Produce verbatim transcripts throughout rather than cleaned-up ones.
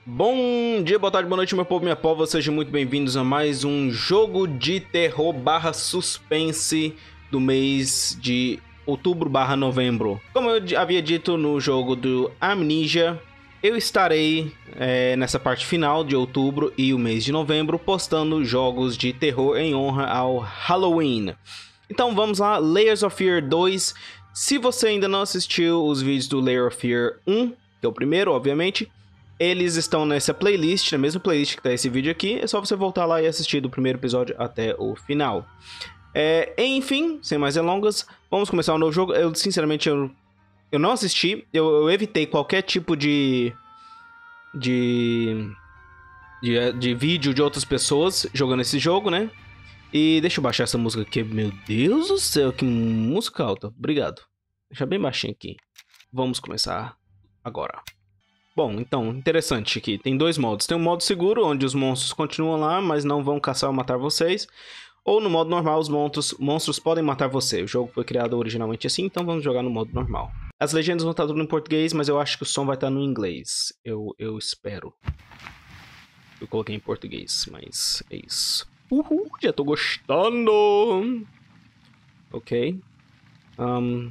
Bom dia, boa tarde, boa noite, meu povo, minha pova, sejam muito bem-vindos a mais um jogo de terror barra suspense do mês de outubro barra novembro. Como eu havia dito no jogo do Amnesia, eu estarei é, nessa parte final de outubro e o mês de novembro postando jogos de terror em honra ao Halloween. Então vamos lá, Layers of Fear dois. Se você ainda não assistiu os vídeos do Layer of Fear um, que é o primeiro, obviamente, eles estão nessa playlist, na mesma playlist que tá esse vídeo aqui. É só você voltar lá e assistir do primeiro episódio até o final. É, enfim, sem mais delongas, vamos começar um novo jogo. Eu, sinceramente, eu, eu não assisti. Eu, eu evitei qualquer tipo de, de, de... De vídeo de outras pessoas jogando esse jogo, né? E deixa eu baixar essa música aqui. Meu Deus do céu, que música alta. Obrigado. Deixa bem baixinho aqui. Vamos começar agora. Bom, então, interessante aqui. Tem dois modos. Tem um modo seguro, onde os monstros continuam lá, mas não vão caçar ou matar vocês. Ou no modo normal, os monstros, monstros podem matar você. O jogo foi criado originalmente assim, então vamos jogar no modo normal. As legendas vão estar tudo em português, mas eu acho que o som vai estar no inglês. Eu, eu espero. Eu coloquei em português, mas é isso. Uhul, já tô gostando! Ok. Um...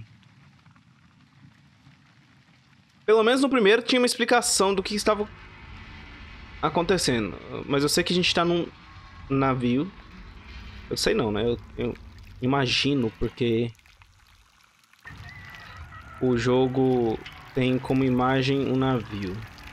Pelo menos no primeiro tinha uma explicação do que estava acontecendo. Mas eu sei que a gente tá num navio. Eu sei não, né? Eu, eu imagino, porque o jogo tem como imagem um navio.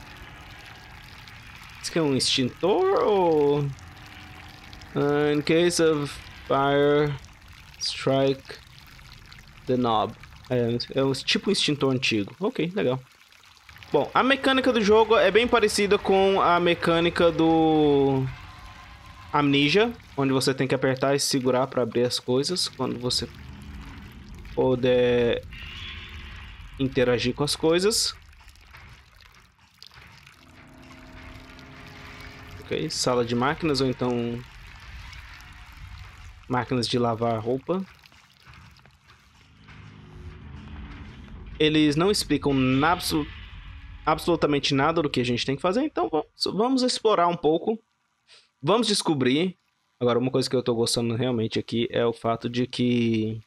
Isso aqui é um extintor ou... Uh, in case of fire, strike the knob. É, é um, tipo um extintor antigo. Ok, legal. Bom, a mecânica do jogo é bem parecida com a mecânica do Amnesia, onde você tem que apertar e segurar para abrir as coisas quando você puder interagir com as coisas. Ok, sala de máquinas ou então máquinas de lavar roupa. Eles não explicam na absolutamente nada do que a gente tem que fazer, então vamos, vamos explorar um pouco. Vamos descobrir. Agora, uma coisa que eu tô gostando realmente aqui é o fato de que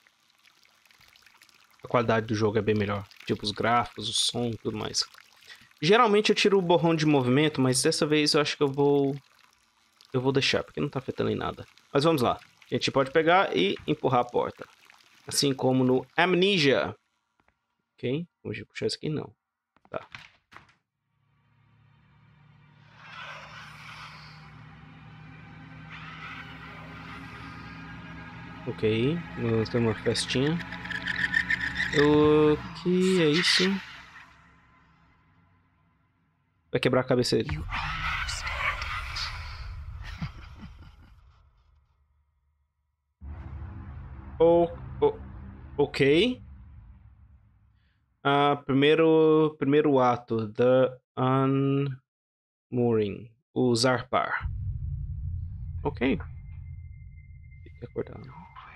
a qualidade do jogo é bem melhor. Tipo, os gráficos, o som e tudo mais. Geralmente eu tiro o borrão de movimento, mas dessa vez eu acho que eu vou... Eu vou deixar, porque não tá afetando em nada. Mas vamos lá. A gente pode pegar e empurrar a porta. Assim como no Amnesia. Ok? Vamos puxar isso aqui? Não. Tá. Ok. Vamos ter uma festinha. O que é isso? Vai quebrar a cabeça dele. Oh, oh, ok. Ah, primeiro, primeiro ato. The Unmooring. O zarpar. Ok. Fica acordado.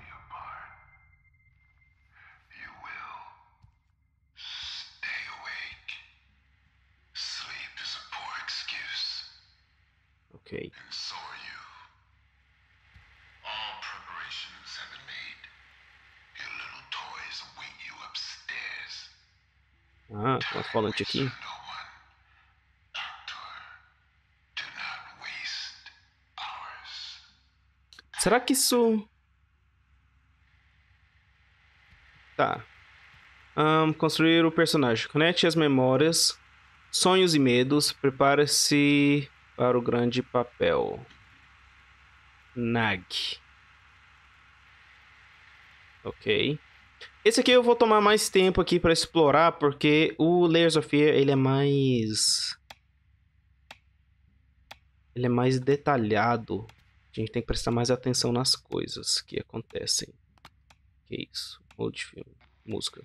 Ok. Ah, tem um falante aqui. Será que isso... Tá. Um, construir o personagem. Conecte as memórias, sonhos e medos. Prepare-se para o grande papel. Nag. Ok. Esse aqui eu vou tomar mais tempo aqui para explorar, porque o Layers of Fear, ele é mais... Ele é mais detalhado. A gente tem que prestar mais atenção nas coisas que acontecem. Que isso? Old filme. Música.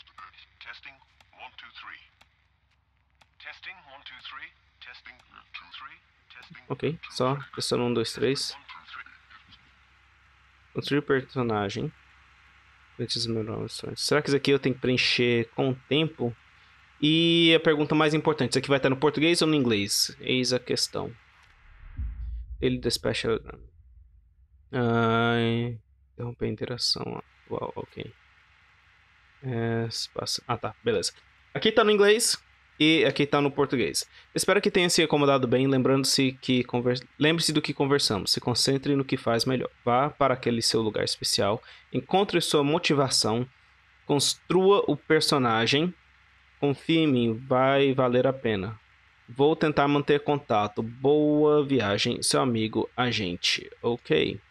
Ok, só testando um, dois, três. Construir personagem. Será que isso aqui eu tenho que preencher com o tempo? E a pergunta mais importante, isso aqui vai estar no português ou no inglês? Eis a questão. Ele the special... Ai... Interromper a interação atual, ok. É, espaço... Ah, tá, beleza. Aqui tá no inglês e aqui tá no português. Espero que tenha se acomodado bem, lembrando-se que conver... lembre-se do que conversamos, se concentre no que faz melhor. Vá para aquele seu lugar especial, encontre sua motivação, construa o personagem, confie em mim, vai valer a pena. Vou tentar manter contato. Boa viagem, seu amigo agente. Ok.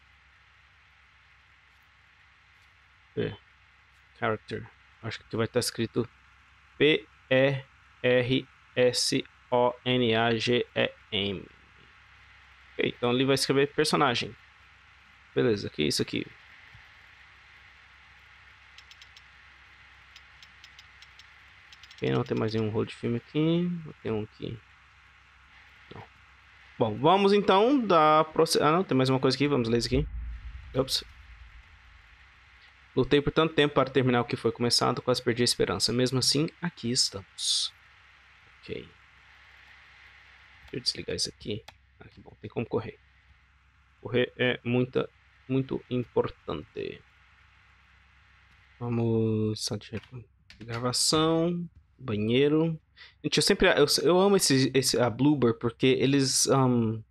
É. Character. Acho que aqui vai estar escrito P E R S O N A G E M. Ok, então ali vai escrever personagem. Beleza, o que é isso aqui? Ok, não tem mais nenhum rolo de filme aqui. Não tem um aqui. Não. Bom, vamos então dar... Ah, não, tem mais uma coisa aqui. Vamos ler isso aqui. Ops. Lutei por tanto tempo para terminar o que foi começado, quase perdi a esperança. Mesmo assim, aqui estamos. Ok. Deixa eu desligar isso aqui. Ah, que bom, tem como correr. Correr é muita, muito importante. Vamos... Só de gravação... Banheiro. Gente, eu sempre... Eu, eu amo esse, esse, a Bloober, porque eles... Um,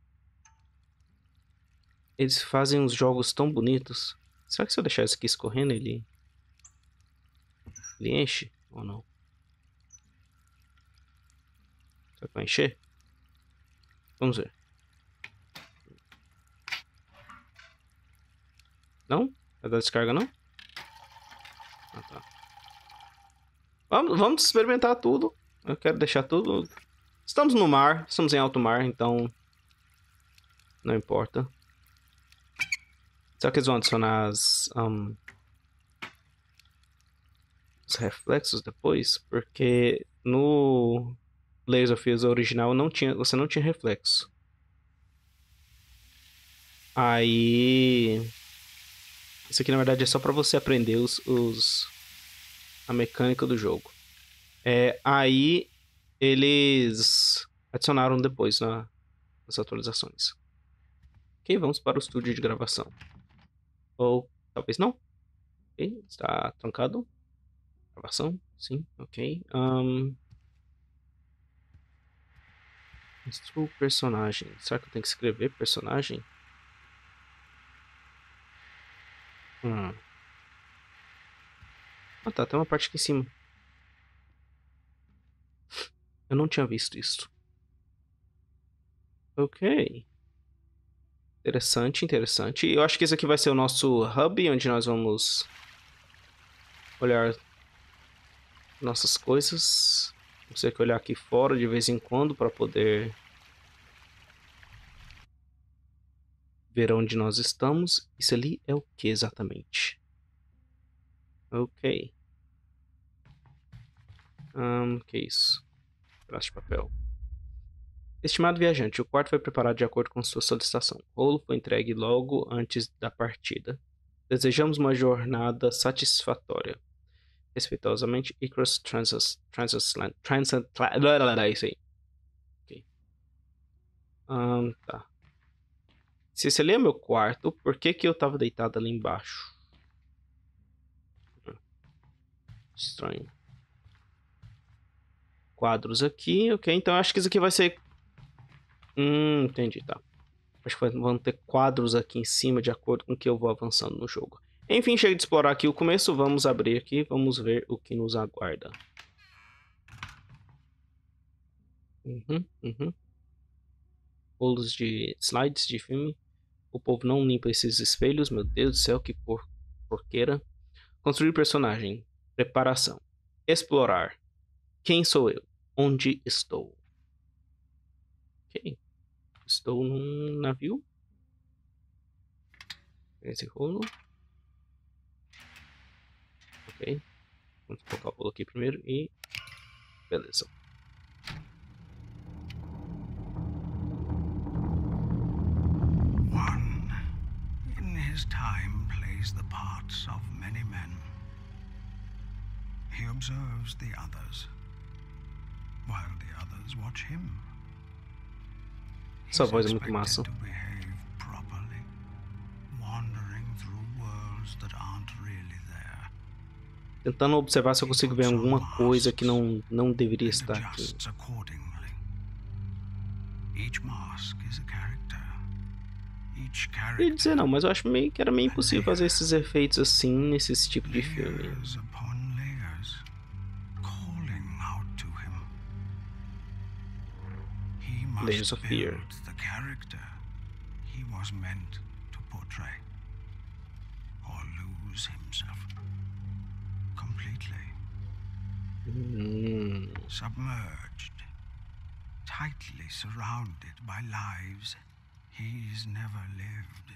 eles fazem uns jogos tão bonitos. Será que se eu deixar isso aqui escorrendo, ele... Ele enche ou não? Será que vai encher? Vamos ver. Não? Vai dar descarga, não? Ah, tá. Vamos, vamos experimentar tudo. Eu quero deixar tudo... Estamos no mar. Estamos em alto mar, então... Não importa. Será que eles vão adicionar as... Um, os reflexos depois? Porque no... Layers of Fear original não tinha, você não tinha reflexo. Aí... Isso aqui na verdade é só pra você aprender os... os a mecânica do jogo. É, aí eles adicionaram depois na, nas atualizações. Ok, vamos para o estúdio de gravação. Ou talvez não. Ok, está trancado. Gravação, sim, ok. Um... Instrua o personagem. Será que eu tenho que escrever personagem? Hum. Ah tá, tem uma parte aqui em cima. Eu não tinha visto isso. Ok. Interessante, interessante. Eu acho que esse aqui vai ser o nosso hub, onde nós vamos olhar nossas coisas. Vamos ter que olhar aqui fora de vez em quando para poder ver onde nós estamos. Isso ali é o que exatamente? Ok. Um, que é isso? Pedaço de papel. Estimado viajante, o quarto foi preparado de acordo com sua solicitação. O rolo foi entregue logo antes da partida. Desejamos uma jornada satisfatória. Respeitosamente, Icarus Transas... Transatlant... Transatlant... É isso aí. Ok. Um, tá. Se esse ali é meu quarto, por que que eu tava deitado ali embaixo? Estranho. Quadros aqui, ok. Então acho que isso aqui vai ser... Hum, entendi, tá. Acho que vão ter quadros aqui em cima de acordo com o que eu vou avançando no jogo. Enfim, chega de explorar aqui o começo. Vamos abrir aqui, vamos ver o que nos aguarda. Uhum, uhum. Rolos de slides de filme. O povo não limpa esses espelhos, meu Deus do céu, que por... porqueira. Construir personagem. Preparação. Explorar. Quem sou eu? Onde estou? Ok. Estou num navio. Esse rolo. Ok. Vamos colocar o rolo aqui primeiro e... Beleza. One, in his time, plays the parts of many men. Human observes the others, while the others watch him. Essa He's voz é muito massa. expected to behave properly, wandering through worlds that aren't really there. Tentando observar se eu consigo ver alguma coisa que não, não deveria And estar aqui. adjusts accordingly. Each mask is a character. Each Eu ia dizer character não, mas eu acho meio que era meio impossível fazer esses efeitos assim nesse tipo de filme. layers upon layers, calling out to him. He Layers must of fear. build the character he was meant to portray, or lose himself completely, Hum, submerged, tightly surrounded by lives he's never lived.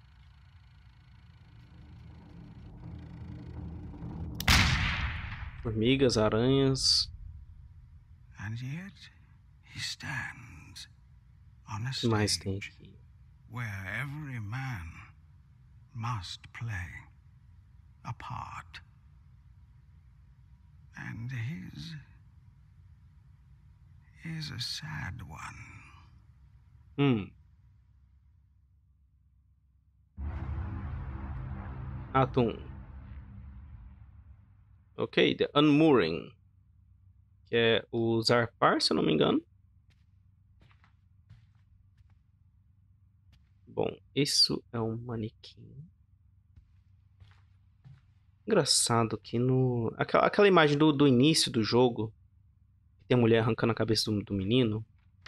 formigas, aranhas. And yet he stands on a O que mais tem stage aqui? where every man must play a part. And his is a sad one. Hum. Ato um. Ok, The Unmooring. Que é o zarpar, se eu não me engano. Bom, isso é um manequim. Engraçado que no... Aquela, aquela imagem do, do início do jogo, que tem a mulher arrancando a cabeça do, do menino.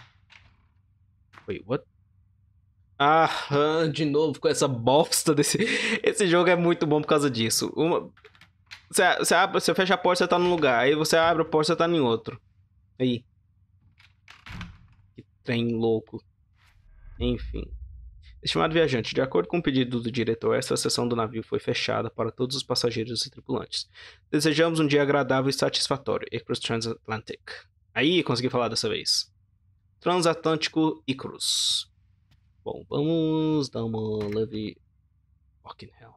Wait, what? Ah, ah, de novo com essa bosta desse... Esse jogo é muito bom por causa disso. Uma... Você, você, abre, você fecha a porta, você tá num lugar. Aí você abre a porta, você tá em outro. Aí. Que trem louco. Enfim. Estimado viajante, de acordo com o pedido do diretor, esta seção do navio foi fechada para todos os passageiros e tripulantes. Desejamos um dia agradável e satisfatório. Icarus Transatlantic. Aí, consegui falar dessa vez. Transatlântico Icarus. Bom, vamos dar uma leve... Fucking hell.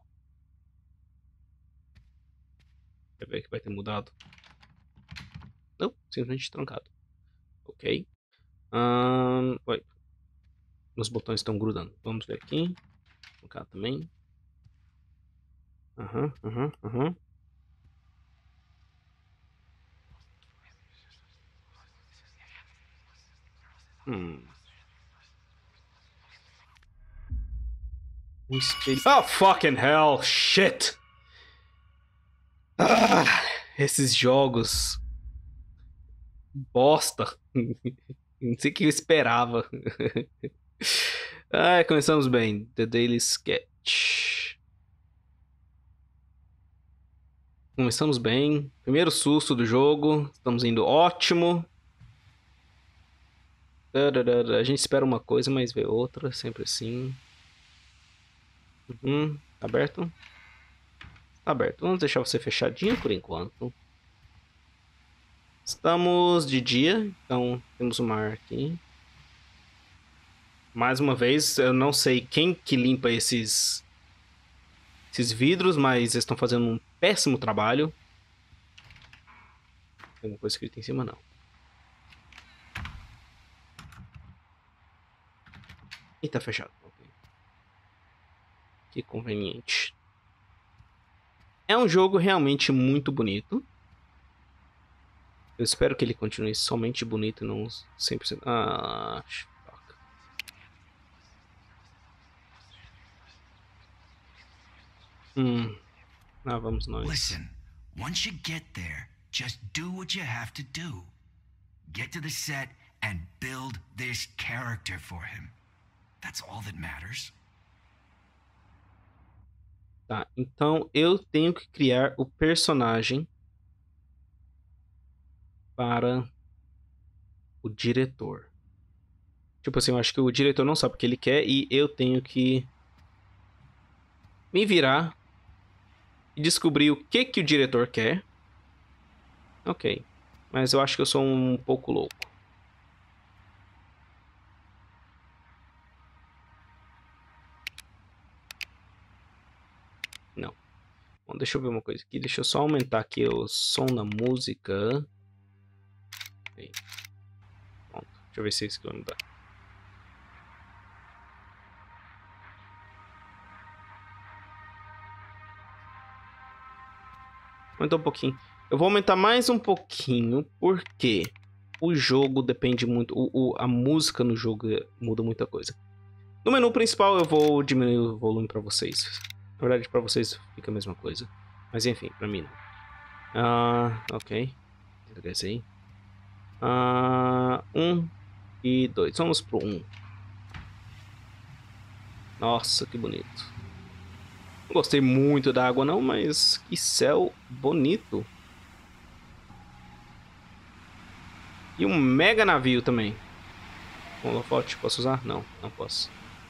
Quer ver que vai ter mudado? Não, simplesmente trancado. Ok. Um, oi. Os botões estão grudando. Vamos ver aqui. Cá também. Aham, aham, aham. Hum. Um espelho. Oh, fucking hell! Shit! Ah, esses jogos. Bosta. Não sei o que eu esperava. Ah, começamos bem. The Daily Sketch. Começamos bem. Primeiro susto do jogo. Estamos indo ótimo. A gente espera uma coisa, mas vê outra. Sempre assim. Uhum. Tá aberto? Tá aberto. Vamos deixar você fechadinho por enquanto. Estamos de dia. Então temos o mar aqui. Mais uma vez, eu não sei quem que limpa esses... Esses vidros, mas eles estão fazendo um péssimo trabalho. Tem uma coisa escrita em cima, não. E tá fechado. Okay. Que conveniente. É um jogo realmente muito bonito. Eu espero que ele continue somente bonito e não cem por cento... Ah, fuck. Hum. Lá vamos nós. Listen, once you get there, just do what you have to do. Get to the set and build this character for him. That's all that matters. Tá, então eu tenho que criar o personagem para o diretor. Tipo assim, eu acho que o diretor não sabe o que ele quer e eu tenho que me virar e descobrir o que que o diretor quer. Ok, mas eu acho que eu sou um pouco louco. Não. Bom, deixa eu ver uma coisa aqui. Deixa eu só aumentar aqui o som da música. Aí. Pronto. Deixa eu ver se isso aqui vai mudar. Aumentar um pouquinho. Eu vou aumentar mais um pouquinho, porque o jogo depende muito... O, o, a música no jogo muda muita coisa. No menu principal eu vou diminuir o volume para vocês. Na verdade, para vocês fica a mesma coisa. Mas enfim, para mim não. Ah, ok. Desagressei. Ah, um e dois. Vamos pro um. Nossa, que bonito. Não gostei muito da água não, mas que céu bonito. E um mega navio também. Um holofote, posso usar? Não, não posso.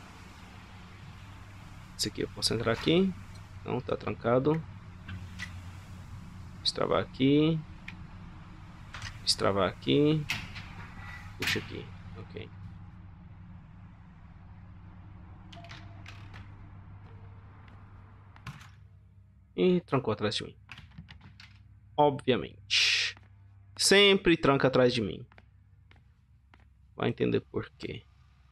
Esse aqui eu posso entrar aqui. Não, tá trancado. Destravar aqui. Destravar aqui. Puxa aqui. Ok. E trancou atrás de mim. Obviamente. Sempre tranca atrás de mim. Vai entender por quê.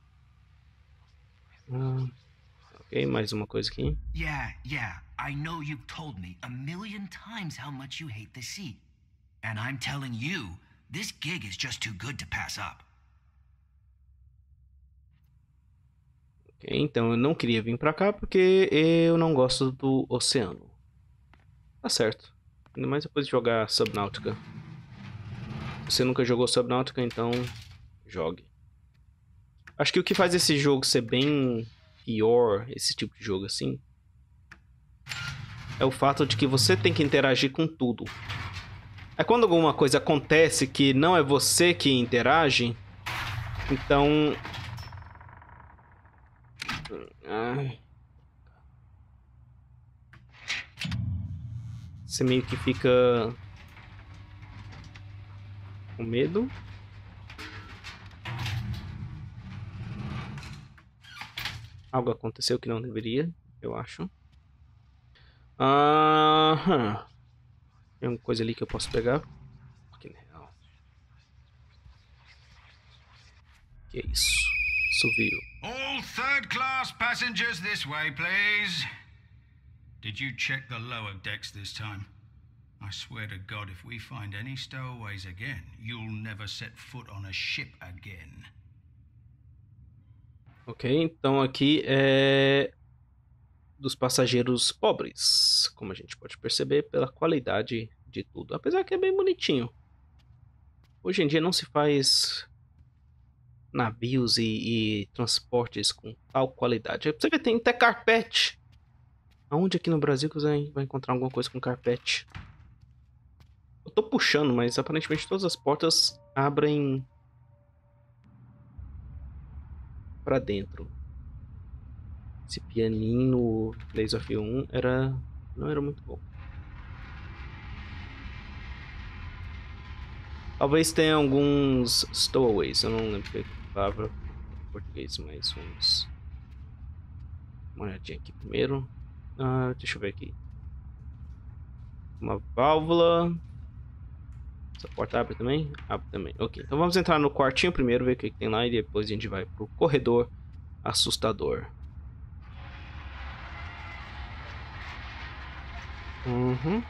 Ah, ok, mais uma coisa aqui. Yeah, yeah. I know you've told me a million times how much you hate the sea. And I'm telling you, this gig is just too good to pass up. Ok, então eu não queria vir pra cá porque eu não gosto do oceano. Tá certo. Ainda mais depois de jogar Subnautica. Se você nunca jogou Subnautica, então jogue. Acho que o que faz esse jogo ser bem pior, esse tipo de jogo assim, é o fato de que você tem que interagir com tudo. É quando alguma coisa acontece que não é você que interage, então... Ai. Você meio que fica com medo. Algo aconteceu que não deveria, eu acho. Aham. Tem uma coisa ali que eu posso pegar. Que Que é isso? Subiu. All third class passengers this way, please. Did you check the lower decks this time? I swear to God, if we find any stowaways again, you'll never set foot on a ship again. Ok, então aqui é dos passageiros pobres, como a gente pode perceber pela qualidade de tudo. Apesar que é bem bonitinho. Hoje em dia não se faz navios e, e transportes com tal qualidade. Você vê, tem até carpete. Aonde aqui no Brasil que você vai encontrar alguma coisa com carpete? Eu tô puxando, mas aparentemente todas as portas abrem pra dentro. Esse pianinho no Days of um era... não era muito bom. Talvez tenha alguns stowaways, eu não lembro a palavra em português, mas vamos... uma olhadinha aqui primeiro. Ah, deixa eu ver aqui. Uma válvula. Essa porta abre também? Abre também. Ok, então vamos entrar no quartinho primeiro, ver o que, que tem lá e depois a gente vai pro corredor assustador. Uhum.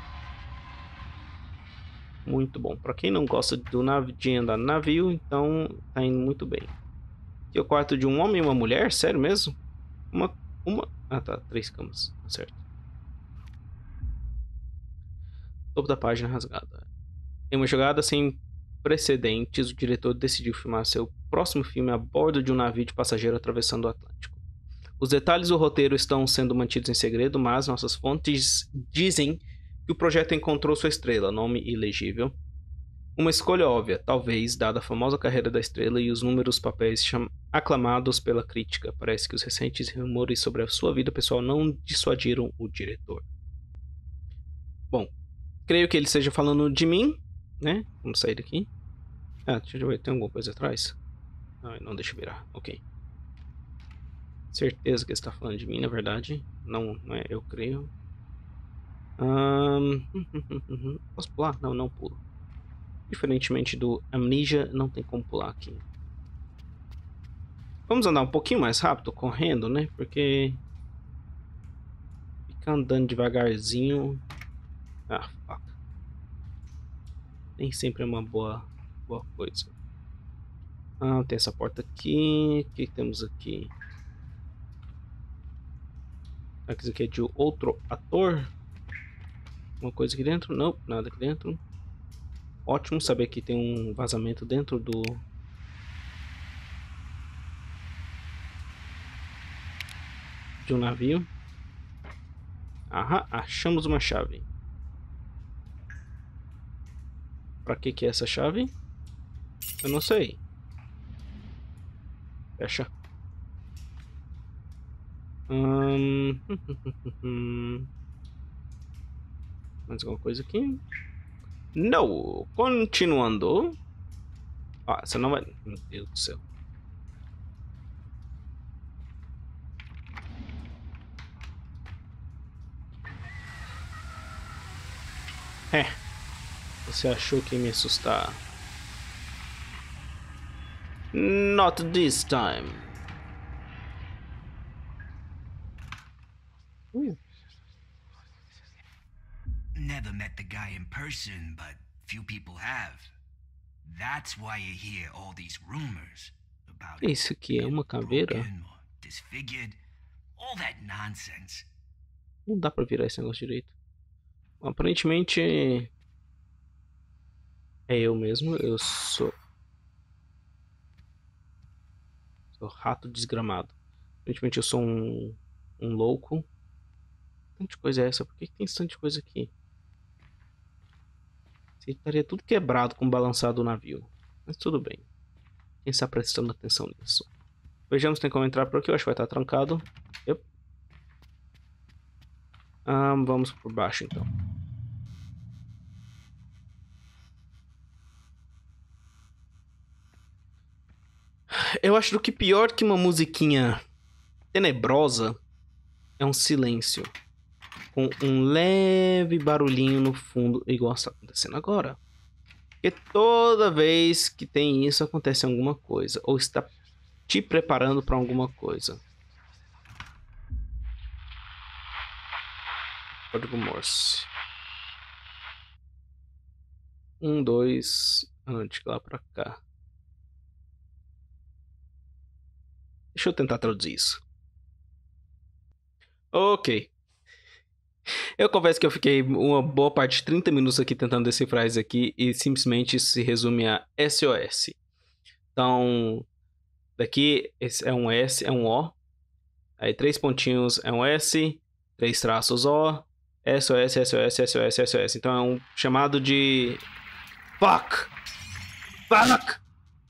Muito bom. Pra quem não gosta do nav de andar no navio, então tá indo muito bem. Aqui é o quarto de um homem e uma mulher? Sério mesmo? Uma... uma... Ah tá, três camas. Certo. Topo da página rasgada. Em uma jogada sem precedentes, o diretor decidiu filmar seu próximo filme a bordo de um navio de passageiro atravessando o Atlântico. Os detalhes do roteiro estão sendo mantidos em segredo, mas nossas fontes dizem que o projeto encontrou sua estrela, nome ilegível. Uma escolha óbvia, talvez, dada a famosa carreira da estrela e os números papéis aclamados pela crítica. Parece que os recentes rumores sobre a sua vida pessoal não dissuadiram o diretor. Bom, creio que ele esteja falando de mim, né? Vamos sair daqui. Ah, deixa eu ver, tem alguma coisa atrás? Ah, não, deixa eu virar, ok. Certeza que ele está falando de mim, na verdade. Não, não é, eu creio. Hum... Posso pular? Não, não pulo. Diferentemente do Amnesia, não tem como pular aqui. Vamos andar um pouquinho mais rápido, correndo, né? Porque... ficar andando devagarzinho... Ah, fuck. Nem sempre é uma boa, boa coisa. Ah, tem essa porta aqui. O que temos aqui? Isso aqui é de outro ator? Uma coisa aqui dentro? Não, nada aqui dentro. Ótimo saber que tem um vazamento dentro do... de um navio. Aham, achamos uma chave. Pra que que é essa chave? Eu não sei. Fecha. Hum... Mais alguma coisa aqui? Não! Continuando. Ah, você não vai... Meu Deus do céu. É. Você achou que ia me assustar? Not this time. Uh. Never met the guy in person, but few people have. That's why you hear all these rumors about him Isso aqui é uma caveira? broken or disfigured, all that nonsense. Não dá pra virar esse negócio direito. Aparentemente é eu mesmo. Eu sou sou rato desgramado. Aparentemente eu sou um um louco. Tanta coisa é essa? Por que que tem tanta coisa aqui? Você estaria tudo quebrado com o balançado do navio. Mas tudo bem. Quem está prestando atenção nisso? Vejamos se tem como entrar por aqui. Eu acho que vai estar trancado. Yep. Ah, vamos por baixo então. Eu acho que pior que uma musiquinha tenebrosa é um silêncio. Com um leve barulhinho no fundo, igual está acontecendo agora. Porque toda vez que tem isso, acontece alguma coisa. Ou está te preparando para alguma coisa. Código Morse. Um, dois... Ah, de lá para cá. Deixa eu tentar traduzir isso. Ok. Eu confesso que eu fiquei uma boa parte de trinta minutos aqui tentando decifrar isso aqui e simplesmente isso se resume a S O S. Então, daqui esse é um S, é um O. Aí três pontinhos é um S, três traços O, S O S, S O S, S O S, S O S. Então é um chamado de... Fuck! Fuck!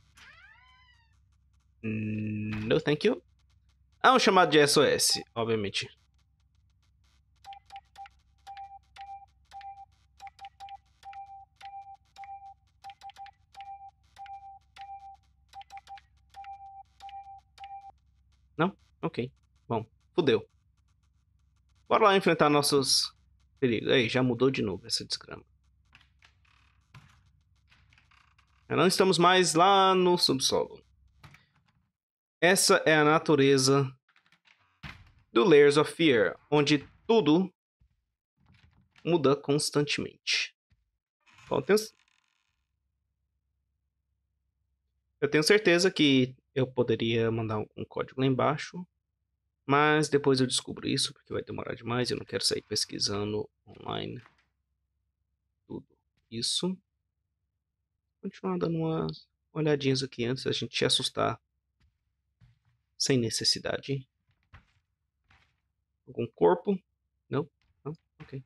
No, thank you. É um chamado de S O S, obviamente. Não? Ok. Bom, fudeu. Bora lá enfrentar nossos perigos. Aí, já mudou de novo essa desgrama. Não estamos mais lá no subsolo. Essa é a natureza do Layers of Fear, onde tudo muda constantemente. Bom, eu tenho... eu tenho certeza que eu poderia mandar um código lá embaixo, mas depois eu descubro isso, porque vai demorar demais, eu não quero sair pesquisando online tudo isso. Vou continuar dando umas olhadinhas aqui antes da gente te assustar sem necessidade. Algum corpo? Não? Não? Ok.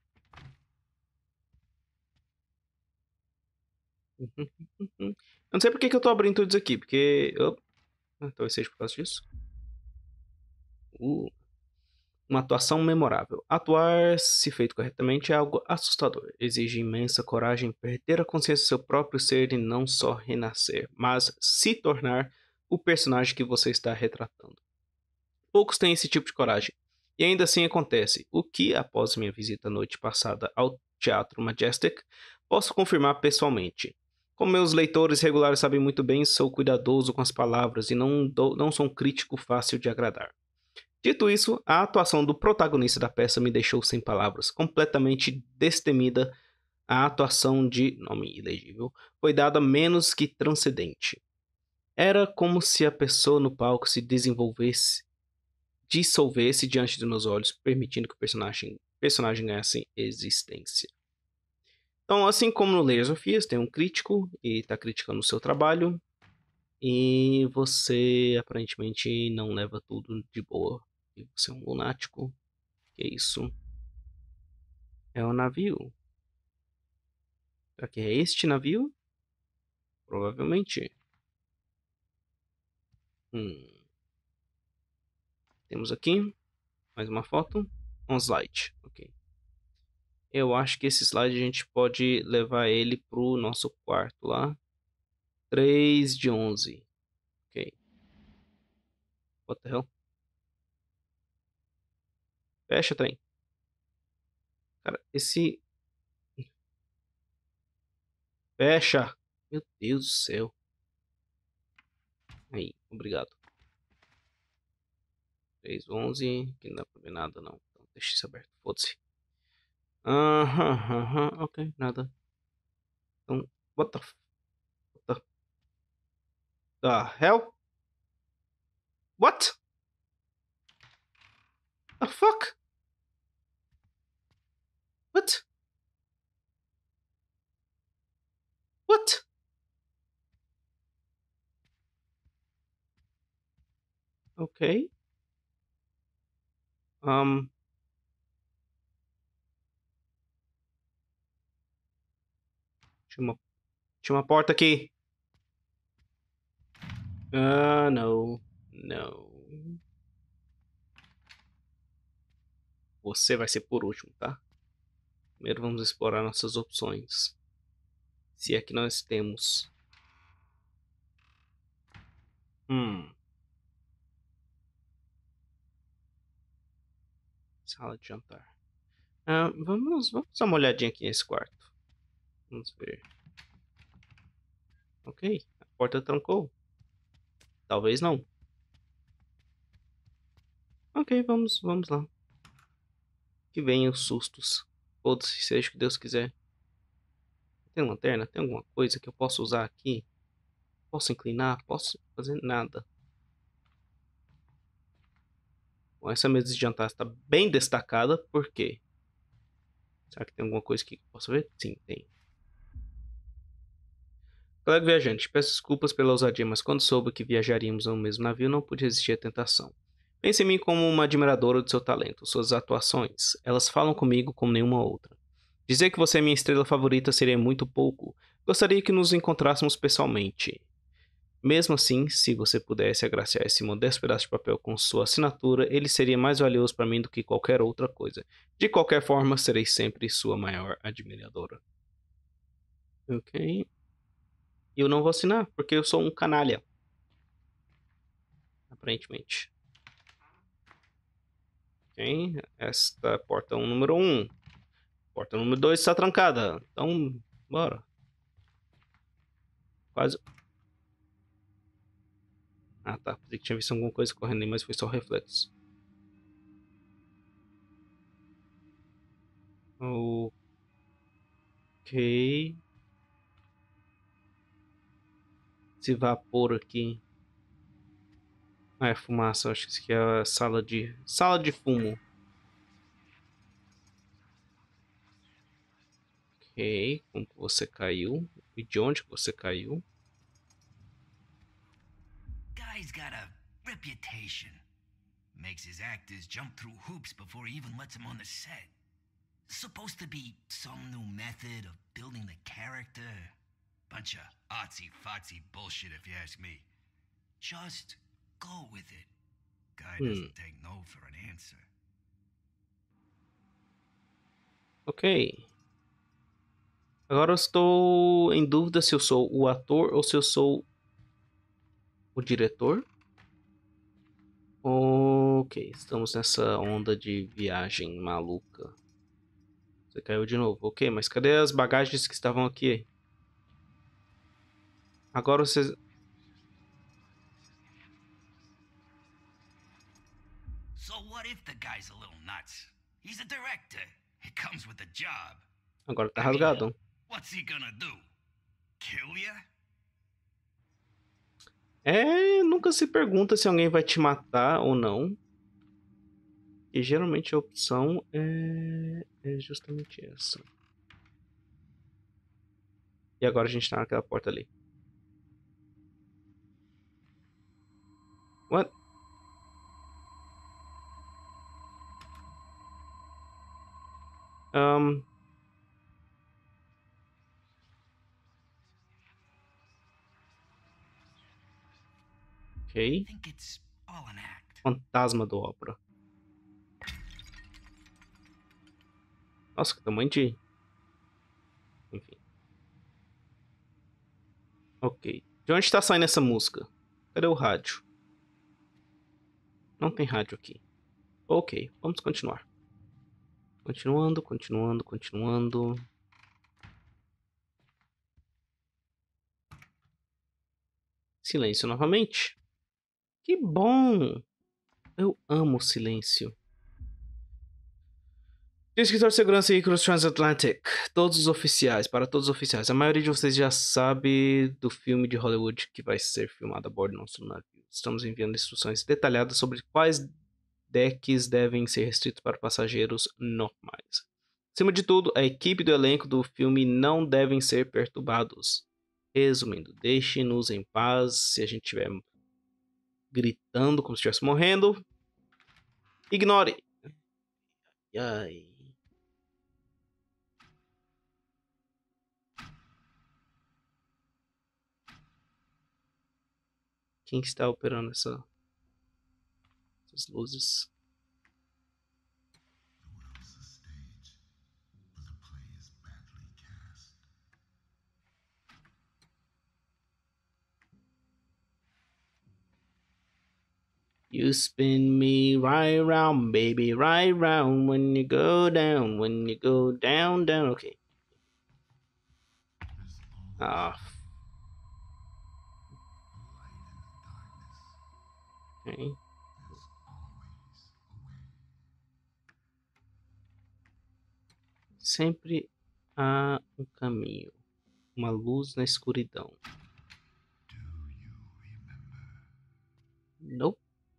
Eu não sei porque que eu tô abrindo tudo isso aqui, porque... Oh, talvez seja por causa disso. Uh, uma atuação memorável. Atuar, se feito corretamente, é algo assustador. Exige imensa coragem perder a consciência do seu próprio ser e não só renascer, mas se tornar o personagem que você está retratando. Poucos têm esse tipo de coragem. E ainda assim acontece, o que, após minha visita a noite passada ao Teatro Majestic, posso confirmar pessoalmente. Como meus leitores regulares sabem muito bem, sou cuidadoso com as palavras e não, dou, não sou um crítico fácil de agradar. Dito isso, a atuação do protagonista da peça me deixou sem palavras, completamente destemida. A atuação de, nome ilegível, foi dada menos que transcendente. Era como se a pessoa no palco se desenvolvesse, dissolvesse diante de meus olhos, permitindo que o personagem, personagem ganhasse existência. Então, assim como no Layers of Fears, tem um crítico e está criticando o seu trabalho, e você aparentemente não leva tudo de boa. E você é um lunático. Que isso? É um navio. Será que é este navio? Provavelmente. Hum. Temos aqui mais uma foto. Um slide. Ok. Eu acho que esse slide a gente pode levar ele pro nosso quarto lá. três de onze. Ok. What the hell? Fecha, trem. Cara, esse... Fecha! Meu Deus do céu. Aí, obrigado. três, onze. Aqui não dá pra ver nada, não. Então deixa isso aberto. Foda-se. Aham, aham. Ok, nada. Então, what the... What the... The hell? What? The fuck? What? What? Ok. Um... Tinha uma, tinha uma porta aqui. Ah, não. Não. Você vai ser por último, tá? Primeiro vamos explorar nossas opções. Se é que nós temos. Hum. Sala de jantar. Ah, vamos, vamos dar uma olhadinha aqui nesse quarto. Vamos ver. Ok. A porta trancou. Talvez não. Ok, vamos, vamos lá. Que venham os sustos. Foda-se, seja o que Deus quiser. Tem lanterna? Tem alguma coisa que eu possa usar aqui? Posso inclinar? Posso fazer nada. Bom, essa mesa de jantar está bem destacada. Por quê? Será que tem alguma coisa aqui que eu possa ver? Sim, tem. Colega viajante, peço desculpas pela ousadia, mas quando soube que viajaríamos no mesmo navio, não pude resistir à tentação. Pense em mim como uma admiradora do seu talento, suas atuações. Elas falam comigo como nenhuma outra. Dizer que você é minha estrela favorita seria muito pouco. Gostaria que nos encontrássemos pessoalmente. Mesmo assim, se você pudesse agraciar esse modesto pedaço de papel com sua assinatura, ele seria mais valioso para mim do que qualquer outra coisa. De qualquer forma, serei sempre sua maior admiradora. Ok. Eu não vou assinar, porque eu sou um canalha. Aparentemente. Ok. Esta porta número um. Porta número dois está trancada. Então, bora. Quase... Ah, tá. Pensei que tinha visto alguma coisa correndo aí, mas foi só reflexo. Ok. Esse vapor aqui. Ah, é fumaça. Acho que isso aqui é a sala de... Sala de fumo. Ok. Como que você caiu? E de onde que você caiu? Guy's got a reputation. Makes his actors jump through hoops before he even lets them on the set. Supposed to be some new method of building the character. Bunch of artsy-fartsy bullshit if you ask me. Just go with it. Guy Hmm. doesn't take no for an answer. Ok. Agora eu estou em dúvida se eu sou o ator ou se eu sou o diretor. Ok. Ok, estamos nessa onda de viagem maluca. Você caiu de novo. Ok, mas cadê as bagagens que estavam aqui? Agora vocês... So what if the guy's a little nuts? He's a director. It comes with the job. Agora tá I mean, rasgado. what's he gonna do? Kill ya? É, nunca se pergunta se alguém vai te matar ou não. E geralmente a opção é, é justamente essa. E agora a gente tá naquela porta ali. What? Um... Ok. I think it's all an act. Fantasma do Ópera. Nossa, que tamanho de... Enfim. Ok. De onde tá saindo essa música? Cadê o rádio? Não tem rádio aqui. Ok, vamos continuar. Continuando, continuando, continuando. Silêncio novamente. Que bom! Eu amo o silêncio. Escritor de segurança e Cruz Transatlantic. Todos os oficiais, para todos os oficiais. A maioria de vocês já sabe do filme de Hollywood que vai ser filmado a bordo do nosso navio. Estamos enviando instruções detalhadas sobre quais decks devem ser restritos para passageiros normais. Acima de tudo, a equipe do elenco do filme não devem ser perturbados. Resumindo, deixe-nos em paz. Se a gente estiver gritando como se estivesse morrendo, ignore. Ai. Quem está operando essa, essas luzes? You spin me right round, baby, right round. When you go down, when you go down, down. Ok. Ah. Ok. Sempre há um caminho, uma luz na escuridão. Nope.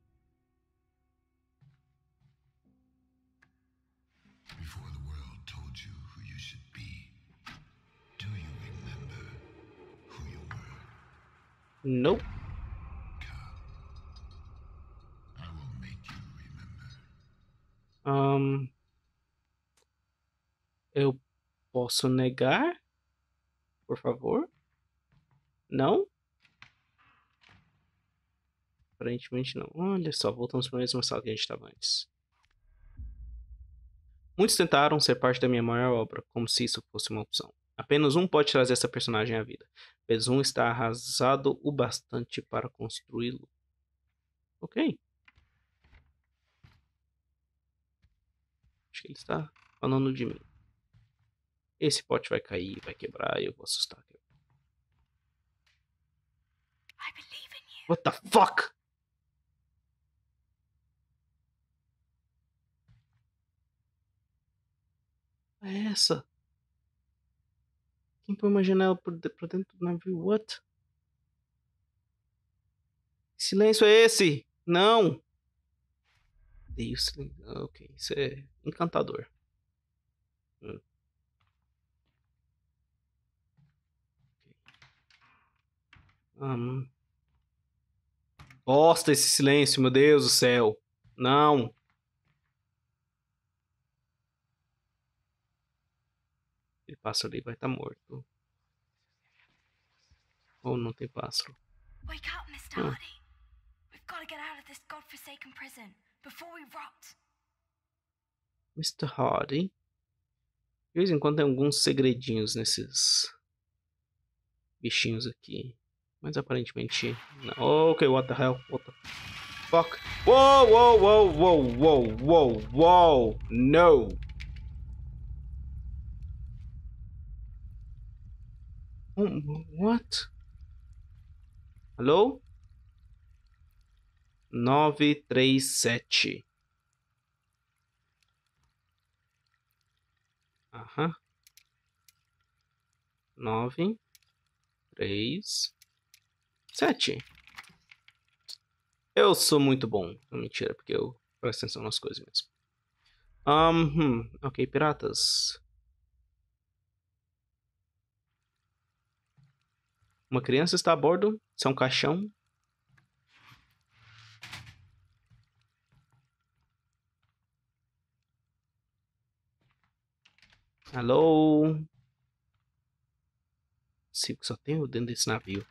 Before the world told you who you should be, do you remember who you were? Nope. I will make you remember. Um, eu posso negar? Por favor? Não? Aparentemente não. Olha só, voltamos para a mesma sala que a gente estava antes. Muitos tentaram ser parte da minha maior obra, como se isso fosse uma opção. Apenas um pode trazer essa personagem à vida. Apenas um está arrasado o bastante para construí-lo. Ok. Acho que ele está falando de mim. Esse pote vai cair, vai quebrar e eu vou assustar. I believe in you. What the fuck? É essa? Quem põe uma janela por de, pra dentro do navio? What? Que silêncio é esse? Não! Deus, ok, isso é encantador. Hum. Um... Bosta esse silêncio, meu Deus do céu. Não. Ele pássaro ali vai estar morto. Ou não tem pássaro. Wake up, mister Hmm. Hardy. We've got to get out of this godforsaken prison before we rot. mister Hardy. De vez em quando tem alguns segredinhos nesses bichinhos aqui. Mas aparentemente não. Oh, ok, what the hell? What the... fuck? Whoa, whoa, whoa, whoa, whoa, whoa, whoa. No. What? Alô? nove três sete. Aham. nove três sete. Eu sou muito bom. Mentira, porque eu presto atenção nas coisas mesmo. Um, hum, ok, piratas. Uma criança está a bordo. Isso é um caixão. Alô? Se só tem eu dentro desse navio.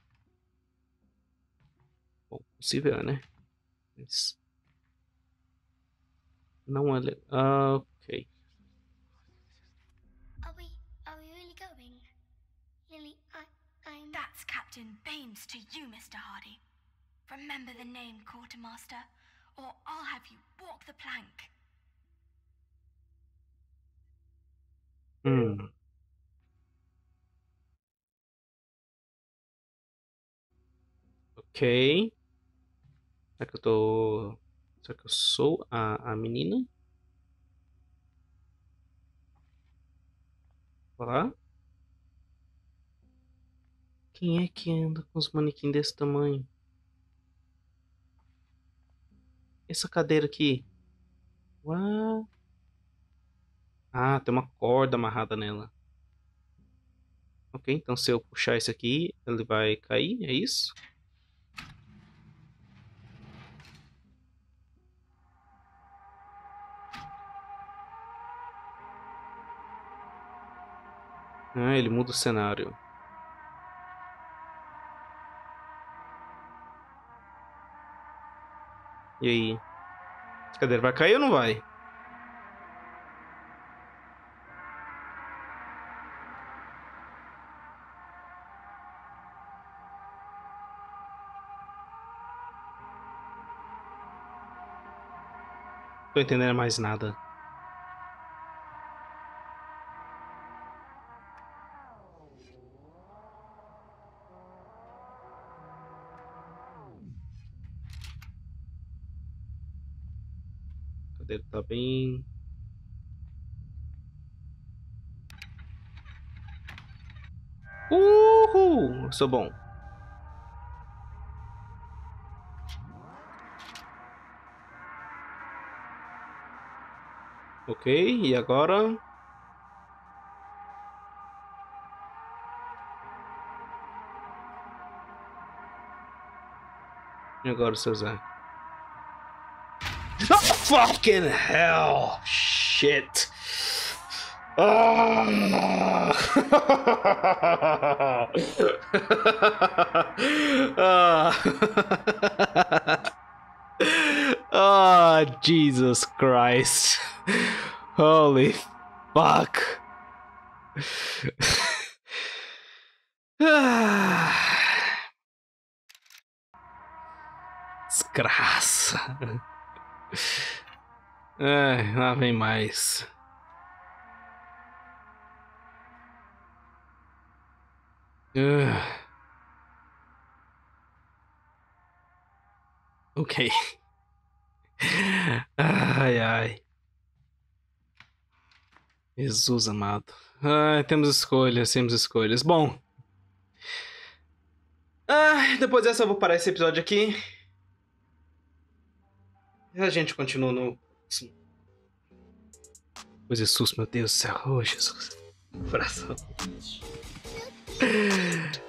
Bom, possível é, né? Mas não é legal. Ah, ok. Are we, are we really going? Lily, I, I'm... That's Captain Baines to you, Mister Hardy. Remember the name, Quartermaster, or I'll have you walk the plank. Hum. Ok. Será que eu tô... Será que eu sou a, a menina? Olá? Quem é que anda com os manequins desse tamanho? Essa cadeira aqui. What? Ah, tem uma corda amarrada nela. Ok, então se eu puxar esse aqui, ele vai cair, é isso? Ah, ele muda o cenário. E aí? A cadeira vai cair ou não vai? Tô entendendo mais nada. A cadeira tá bem... Uhul! Eu sou bom. Ok, e agora? E agora, seu Zé? Oh, fucking hell! Shit! Ah! Ah! Oh, Jesus Christ. Holy fuck. Ah. Desgraça. Ai, lá vem mais. Ah. Ok. Ai, ai. Jesus amado. Ai, temos escolhas, temos escolhas. Bom. Ah, depois dessa eu vou parar esse episódio aqui. E a gente continua no... Oh, Jesus, meu Deus do céu. Oh, Jesus. Coração.